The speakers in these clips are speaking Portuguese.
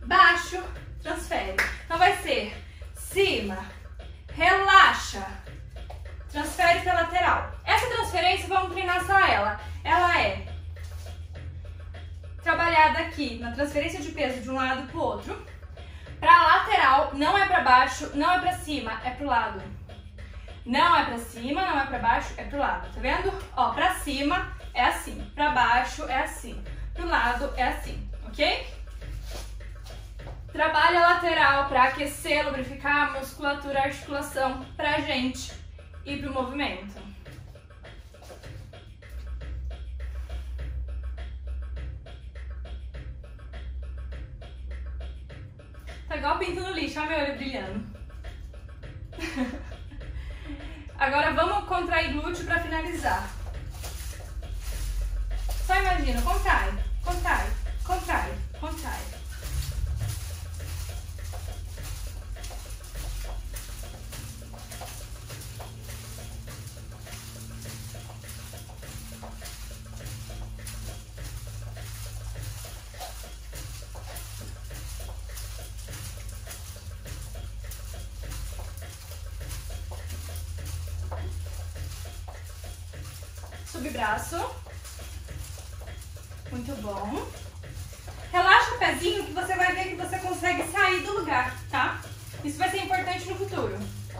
baixo, transfere. Então vai ser cima, relaxa, transfere para lateral. Essa transferência, vamos treinar só ela. Ela é trabalhada aqui na transferência de peso de um lado para o outro. Para lateral, não é para baixo, não é para cima, é para o lado. Não é para cima, não é para baixo, é para o lado. Tá vendo? Ó, para cima é assim, para baixo é assim, pro lado é assim, ok? Trabalha lateral para aquecer, lubrificar a musculatura, a articulação, pra gente ir pro movimento. Tá igual pinto no lixo, olha meu olho brilhando. Agora vamos contrair glúteo para finalizar. Só imagina, contrai, contrai, contrai, contrai. Sube braço. Muito bom. Relaxa o pezinho que você vai ver que você consegue sair do lugar, tá? Isso vai ser importante no futuro.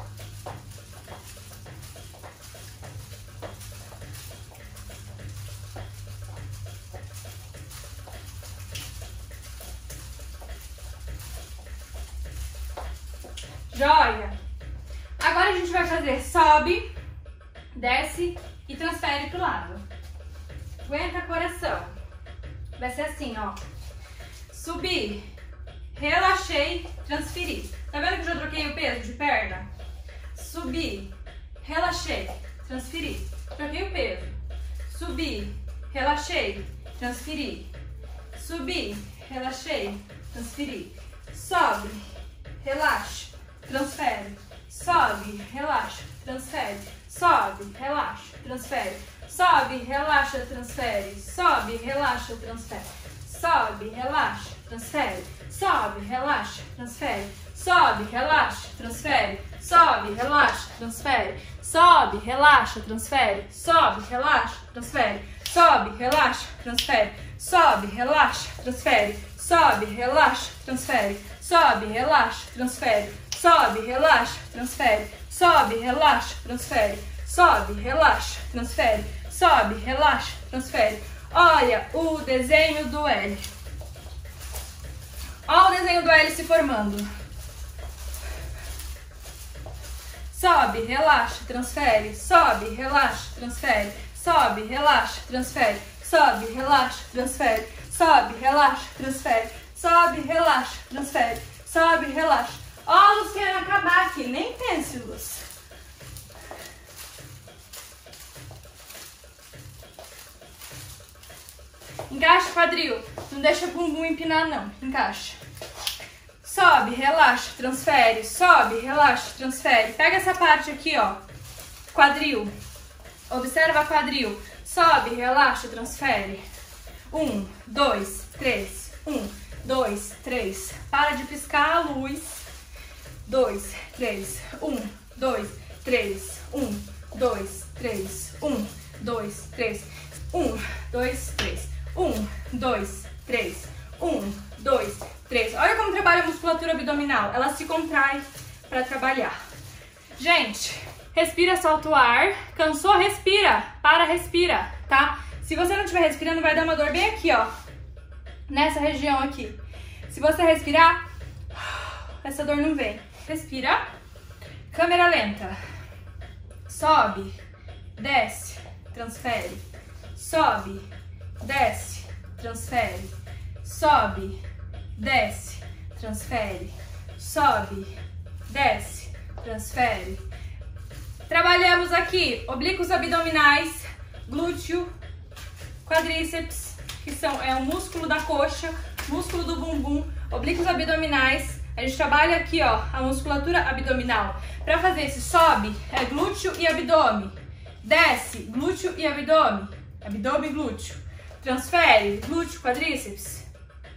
Joia! Agora a gente vai fazer sobe, desce e transfere pro lado. Aguenta coração. Vai ser assim, ó. Subi, relaxei, transferi. Tá vendo que eu já troquei o peso de perna? Subi, relaxei, transferi. Troquei o peso. Subi, relaxei, transferi. Subi, relaxei, transferi. Sobe, relaxa, transfere. Sobe, relaxa, transfere. Sobe, relaxa, transfere. Sobe, relaxa, transfere. Sobe, relaxa, transfere. Sobe, relaxa, transfere. Sobe, relaxa, transfere. Sobe, relaxa, transfere. Sobe, relaxa, transfere. Sobe, relaxa, transfere. Sobe, relaxa, transfere. Sobe, relaxa, transfere. Sobe, relaxa, transfere. Sobe, relaxa, transfere. Sobe, relaxa, transfere. Sobe, relaxa, transfere. Sobe, relaxa, transfere. Sobe, relaxa, transfere. Sobe, relaxa, transfere. Olha o desenho do L. Olha o desenho do L se formando. Sobe, relaxa, transfere. Sobe, relaxa, transfere. Sobe, relaxa, transfere. Sobe, relaxa, transfere. Sobe, relaxa, transfere. Sobe, relaxa, transfere. Sobe, relaxa. Ó, a luz querendo acabar aqui. Nem pense, Luz. Encaixa o quadril. Não deixa o bumbum empinar, não. Encaixa. Sobe, relaxa, transfere. Sobe, relaxa, transfere. Pega essa parte aqui, ó. Quadril. Observa quadril. Sobe, relaxa, transfere. 1, 2, 3. 1, 2, 3. Para de piscar a luz. 2, 3. 1, 2, 3. 1, 2, 3. 1, 2, 3. 1, 2, 3. 1, 2, 3. 1, 2, 3. Olha como trabalha a musculatura abdominal. Ela se contrai para trabalhar. Gente, respira, solta o ar. Cansou? Respira. Para, respira, tá? Se você não estiver respirando, vai dar uma dor bem aqui, ó. Nessa região aqui. Se você respirar, essa dor não vem. Respira. Câmera lenta. Sobe, desce, transfere. Sobe, desce, transfere. Sobe, desce, transfere. Sobe, desce, transfere. Trabalhamos aqui oblíquos abdominais, glúteo, quadríceps, que é o músculo da coxa, músculo do bumbum, oblíquos abdominais. A gente trabalha aqui, ó, a musculatura abdominal. Para fazer esse sobe, é glúteo e abdômen. Desce, glúteo e abdômen. Abdômen e glúteo. Transfere, glúteo, quadríceps.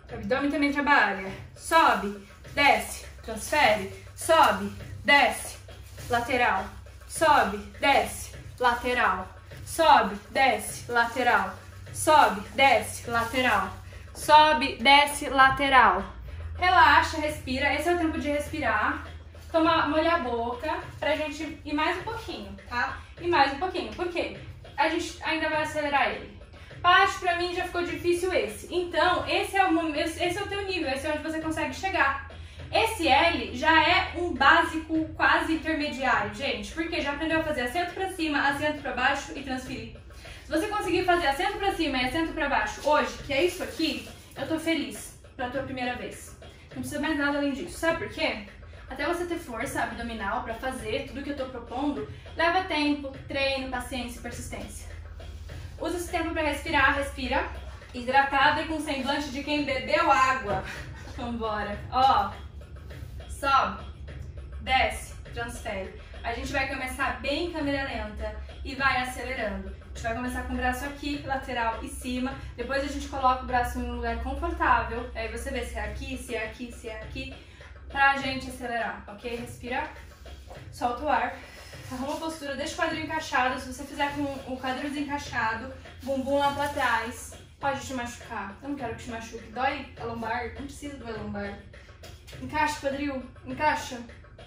O abdômen também trabalha. Sobe, desce, transfere, sobe, desce, lateral, sobe, desce, lateral, sobe, desce, lateral, sobe, desce, lateral, sobe, desce, lateral. Relaxa, respira. Esse é o tempo de respirar. Molha a boca pra gente ir mais um pouquinho, tá? E mais um pouquinho. Por quê? A gente ainda vai acelerar ele. Parte, pra mim já ficou difícil esse. Então, esse é o teu nível, esse é onde você consegue chegar. Esse L já é um básico quase intermediário, gente. Porque já aprendeu a fazer acento pra cima, acento pra baixo e transferir. Se você conseguir fazer acento pra cima e acento pra baixo hoje, que é isso aqui, eu tô feliz pra tua primeira vez. Não precisa mais nada além disso. Sabe por quê? Até você ter força abdominal pra fazer tudo que eu tô propondo, leva tempo, treino, paciência e persistência. Usa esse tempo pra respirar, respira, hidratada e com semblante de quem bebeu água. Vambora. Ó, sobe, desce, transfere. A gente vai começar bem em câmera lenta e vai acelerando. A gente vai começar com o braço aqui, lateral e cima. Depois a gente coloca o braço em um lugar confortável. Aí você vê se é aqui, se é aqui, se é aqui. Pra gente acelerar, ok? Respira, solta o ar. Arruma a postura, deixa o quadril encaixado. Se você fizer com o quadril desencaixado, bumbum lá pra trás, pode te machucar. Eu não quero que te machuque. Dói a lombar? Não precisa doer a lombar. Encaixa o quadril, encaixa.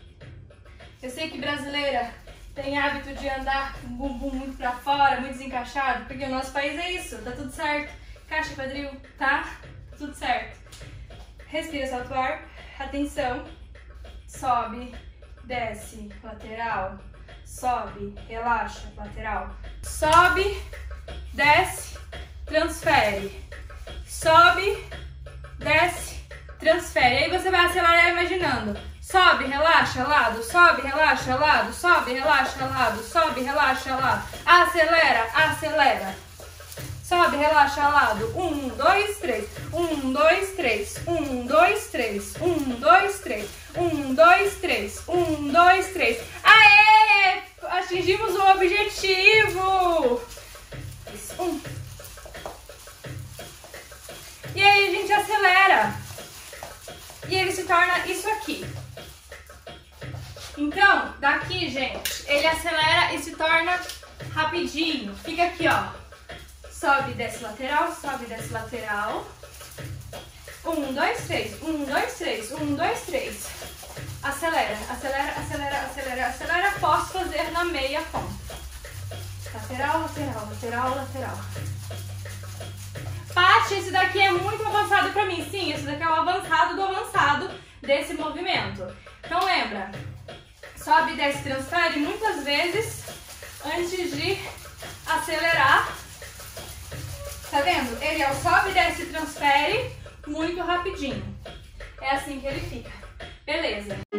Eu sei que brasileira tem hábito de andar com o bumbum muito pra fora, muito desencaixado, porque o nosso país é isso, tá tudo certo. Encaixa o quadril, tá? Tudo certo. Respira, solta o ar. Atenção. Sobe, desce, lateral. Sobe, relaxa, lateral. Sobe, desce, transfere. Sobe, desce, transfere. Aí você vai acelerar imaginando. Sobe, relaxa, lado. Sobe, relaxa, lado. Sobe, relaxa, lado. Sobe, relaxa, lado. Acelera, acelera. Sobe, relaxa, lado. 1, 2, 3. 1, 2, 3. 1, 2, 3. 1, 2, 3. 1, 2, 3. 1, 2, 3. Aê! Atingimos o objetivo! Isso. 1. E aí a gente acelera. E ele se torna isso aqui. Então, daqui, gente, ele acelera e se torna rapidinho. Fica aqui, ó. Sobe, desce, lateral, sobe, desce, lateral. 1, 2, 3. 1, 2, 3. 1, 2, 3. Acelera, acelera, acelera, acelera, acelera. Posso fazer na meia ponta. Lateral, lateral, lateral, lateral. Paty, esse daqui é muito avançado pra mim. Sim, esse daqui é o avançado do avançado desse movimento. Então lembra, sobe, desce, transfere muitas vezes antes de acelerar. Tá vendo? Ele é o sobe, desce, transfere muito rapidinho. É assim que ele fica. Beleza.